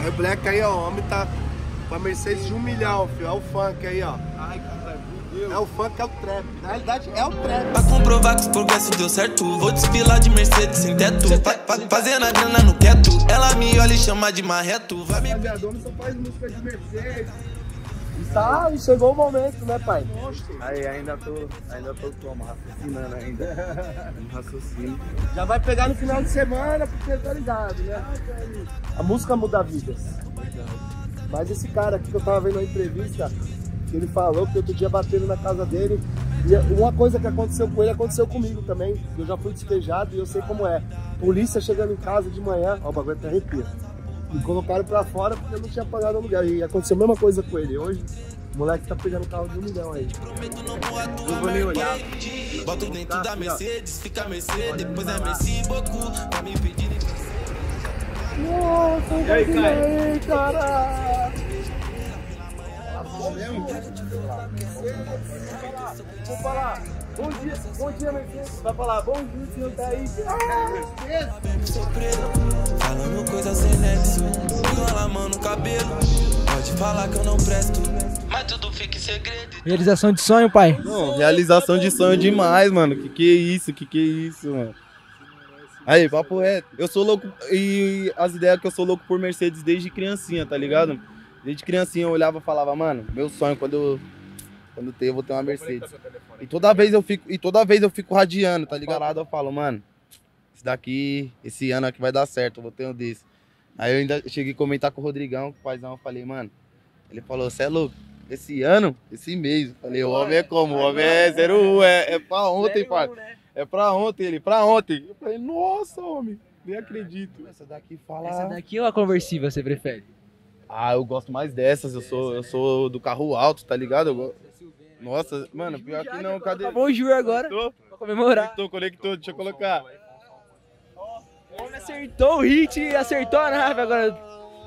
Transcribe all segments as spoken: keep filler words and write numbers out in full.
Aí o Black aí, ó, o homem tá com a Mercedes de um milhão, filho. É o funk aí, ó. Ai, caralho, meu Deus. É o funk, é o trap. Na realidade, é o trap. Pra comprovar que o progresso deu certo, vou desfilar de Mercedes sem teto, fa fa fazendo a grana no quieto. Ela me olha e chama de marreto. Vai me... Rapaziada, o homem só faz música de Mercedes. Tá, e chegou o momento, né, pai? Aí, ainda tô, ainda tô como, raciocinando ainda. Um raciocínio. Já vai pegar no final de semana, porque tá ligado, né? A música muda vidas. Mas esse cara aqui que eu tava vendo na entrevista, que ele falou que outro dia bateram na casa dele. E uma coisa que aconteceu com ele aconteceu comigo também. Eu já fui despejado e eu sei como é. Polícia chegando em casa de manhã, ó, o bagulho até arrepia. Me colocaram pra fora porque eu não tinha pagado o aluguel. E aconteceu a mesma coisa com ele. Hoje, o moleque tá pegando carro de um milhão aí. Não vou nem olhar. Boto dentro da Mercedes, fica Mercedes, depois é Mercedes Boku, pra me pedir. Nossa, e aí, Caio? aí, cara! Vou falar, bom dia, bom dia, Mercedes. Vai falar, bom dia, senhor tá aí. Falando coisa sem nexo, enrola a mão no cabelo. Pode falar que eu não presto, mas tudo fica em segredo. Realização de sonho, pai? Não, realização de sonho demais, mano. Que que é isso, que que é isso, mano? Aí, papo reto. Eu sou louco, e as ideias que eu sou louco por Mercedes desde criancinha, tá ligado? Desde criancinha eu olhava e falava, mano, meu sonho quando eu, quando eu ter, eu vou ter uma Mercedes. E toda vez eu fico, e toda vez eu fico radiando, tá ligado? Eu falo, mano, esse daqui, esse ano aqui vai dar certo, eu vou ter um desse. Aí eu ainda cheguei a comentar com o Rodrigão, com o paizão, eu falei, mano, ele falou, você é louco? Esse ano? Esse mês? Eu falei, o homem é como? O homem é zero um, é, é pra ontem, pai. É pra ontem, ele, pra ontem. Eu falei, nossa, homem, nem acredito. Essa daqui fala... Essa daqui ou a conversível você prefere? Ah, eu gosto mais dessas, eu sou, eu sou do carro alto, tá ligado? Eu go... Nossa, mano, pior que não, cadê? Acabou o juro agora, Conectou? pra comemorar. Conectou, conectou, deixa eu colocar. O homem acertou o hit e acertou a nave agora.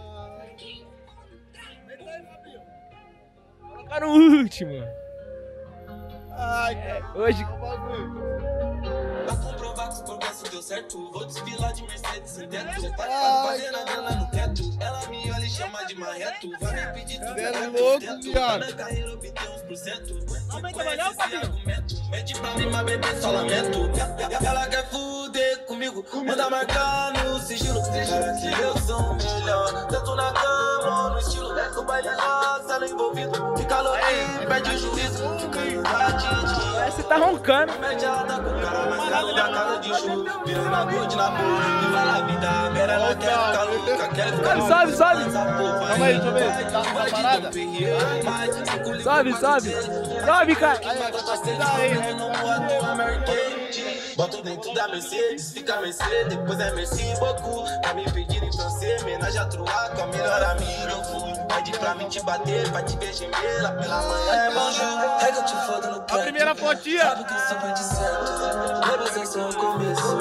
Colocaram o último. Ai, é, hoje... Pra comprovar que o progresso deu certo, vou desfilar de Mercedes sem teto. Já tá fazendo a grana no quieto. Ela me olha e chama de marreto. Vai me pedir tudo, é louco, viado. Na carreira obter uns por cento. Não conhece esse argumento. Mede pra mim, mas bebê só lamento. Ela quer fuder comigo, manda marcar no sigilo. Que eu sou o melhor, tanto na cama ou no estilo. No baile lá, sala envolvido. Fica louquinho, perde o juízo. Fica em Parece que tá roncando. Mediada com cara, mas calo da casa de chuva. Virando a good na boa. E fala a vida, agora ela quer ficar louca. Quer ficar louca. Sobe, sobe. Calma aí, deixa eu ver. Tá uma parada? Sobe, sobe. Sobe, cara. Boto dentro da Mercedes, fica Mercedes, depois é Mercedes Boku. Pra me pedir em francês, homenagem a Troar, com a melhor amiga eu fui. Pede pra mim te bater, pra te ver gemer pela manhã. É bonjour, é que eu te fodo no canto. A primeira fotinha. Sabe que isso foi de certo, lembra sem ser o começo.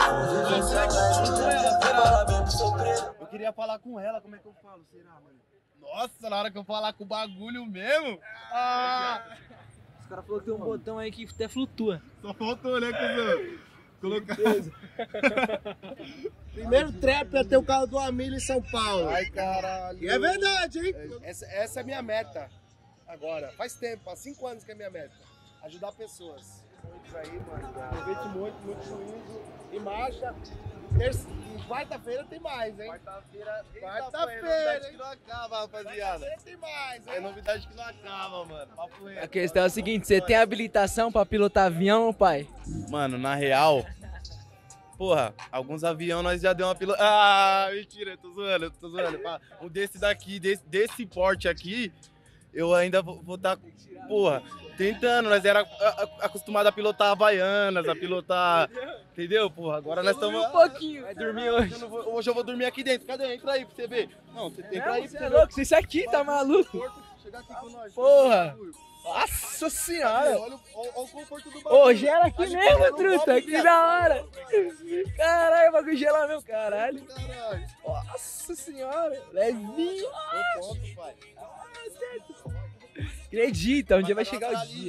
Eu queria falar com ela, como é que eu falo? Será, mano? Nossa, na hora que eu falar com o bagulho mesmo. Ah! Os caras falaram que tem um botão aí que até flutua. Só faltou, né, cuzão? Colocar. Primeiro trap é ter o carro do Amílio em São Paulo. Ai, caralho. E é verdade, hein? Essa, essa é a minha meta agora. Faz tempo, há cinco anos que é a minha meta. Ajudar pessoas. Muitos aí, mano. Aproveite muito, muito juízo. E marcha. Terça, quarta-feira tem mais, hein? Quarta-feira. Quarta-feira, que não acaba, rapaziada. Quarta-feira tem mais, hein? É novidade que não acaba, mano. Papo reto. A questão é o seguinte, você tem habilitação pra pilotar avião, pai? Mano, na real, porra, alguns aviões nós já deu uma pilota. Ah, mentira, eu tô zoando, eu tô zoando. Um desse daqui, desse, desse porte aqui, eu ainda vou estar, tá, porra, tentando. Nós era acostumado a pilotar Havaianas, a pilotar, entendeu? Porra, agora nós estamos... um pouquinho. Vai dormir hoje. Eu vou, hoje eu vou dormir aqui dentro. Cadê? Entra aí pra você ver. Não, você entra aí pra você você é ver. louco, isso aqui tá maluco? Chegar aqui com nós. Porra. Nossa senhora. Olha, olha, olha o conforto do bagulho. Ô, gela aqui mesmo, truta. Que da hora. Caralho, o bagulho gela mesmo, caralho. Caralho. Nossa senhora. Levinho. Eu posso, pai. Acredita, um dia vai chegar o dia.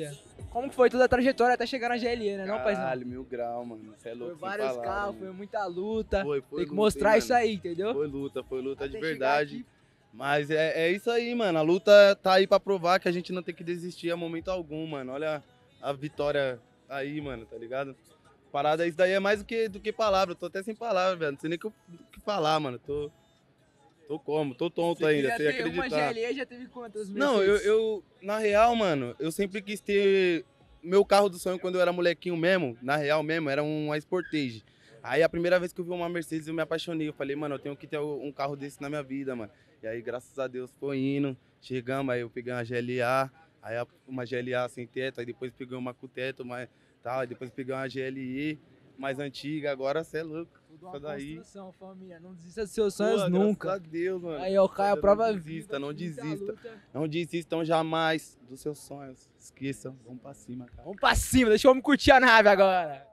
Como que foi toda a trajetória até chegar na G L E, né, não, paizão? Caralho, mil grau, mano. Você é louco, Foi sem vários palavras, carros, mano. foi muita luta. Foi, foi Tem que luta, mostrar hein, isso mano? aí, entendeu? Foi luta, foi luta de Até chegar verdade. aqui. Mas é, é isso aí, mano. A luta tá aí pra provar que a gente não tem que desistir a momento algum, mano. Olha a vitória aí, mano, tá ligado? Parada, isso daí é mais do que, do que palavra. Eu tô até sem palavra, velho. Não sei nem o que, eu- o que falar, mano. Tô, tô como? Tô tonto Você ainda, queria sem ter uma acreditar. G L E, já teve quantas Não, eu, Mercedes? eu, na real, mano, eu sempre quis ter meu carro do sonho quando eu era molequinho mesmo, na real mesmo, era uma Sportage. Aí a primeira vez que eu vi uma Mercedes eu me apaixonei, eu falei, mano, eu tenho que ter um carro desse na minha vida, mano. E aí, graças a Deus, foi indo, chegamos, aí eu peguei uma G L A, aí a- uma G L A sem teto, aí depois peguei uma com teto, mas tal, aí depois peguei uma G L E mais antiga, agora você é louco. Tudo uma Isso daí. construção, família. Não desista dos seus sonhos Pô, nunca. Graças a Deus, mano. Aí, ó, o Caio, a prova Não desista, não viva, muita desista. luta. Não desistam jamais dos seus sonhos. Esqueçam, vamos pra cima, cara. Vamos pra cima, deixa eu me curtir a nave agora.